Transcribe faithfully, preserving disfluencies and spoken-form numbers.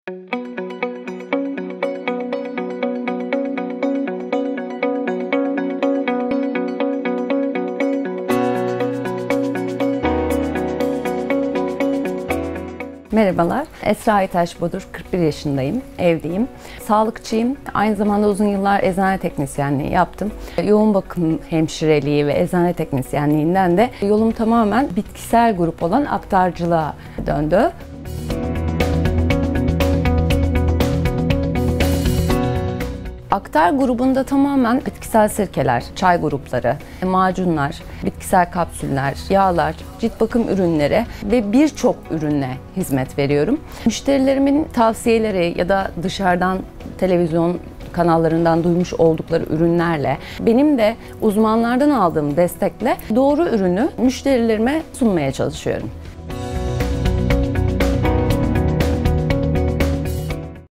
Merhabalar, Esra Aytaş Bodur, kırk bir yaşındayım, evliyim. Sağlıkçıyım, aynı zamanda uzun yıllar eczane teknisyenliği yaptım. Yoğun bakım hemşireliği ve eczane teknisyenliğinden de yolum tamamen bitkisel grup olan aktarcılığa döndü. Aktar grubunda tamamen bitkisel sirkeler, çay grupları, macunlar, bitkisel kapsüller, yağlar, cilt bakım ürünleri ve birçok ürüne hizmet veriyorum. Müşterilerimin tavsiyeleri ya da dışarıdan televizyon kanallarından duymuş oldukları ürünlerle, benim de uzmanlardan aldığım destekle doğru ürünü müşterilerime sunmaya çalışıyorum.